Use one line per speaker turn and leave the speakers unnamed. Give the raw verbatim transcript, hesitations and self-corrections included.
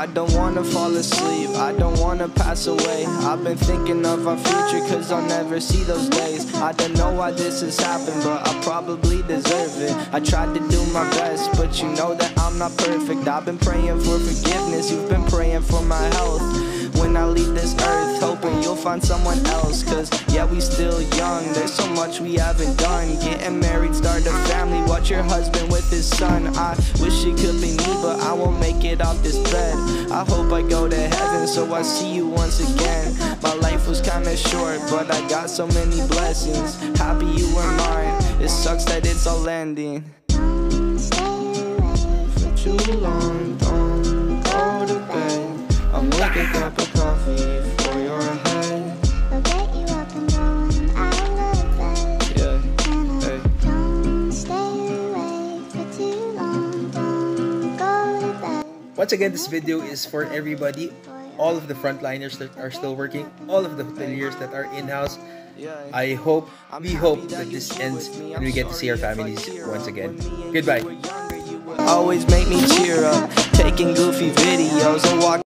I don't wanna fall asleep, I don't wanna pass away. I've been thinking of our future, cause I'll never see those days. I don't know why this has happened, but I probably deserve it. I tried to do my best, but you know that I'm not perfect. I've been praying for forgiveness, you've been praying for my health. When I leave this earth, hoping you'll find someone else. Cause yeah, we still young, there's so much we haven't done. Getting married, start a family, watch your husband with his son. I wish it could be me, but I won't make it off this bed. I hope I go to heaven, so I see you once again. My life was kinda short, but I got so many blessings. Happy you were mine, it sucks that it's all ending. For too long, don't go to bed. I'll make a cup of coffee for your head.
I'll get you up and going out of bed.
Yeah, hey.
Don't stay awake for too long. Don't go to bed.
Once again, this video is for everybody, all of the frontliners that are still working, all of the hoteliers that are in-house. I hope, we hope that this ends and we get to see our families once again. Goodbye.
Always make me cheer up, taking goofy videos and walk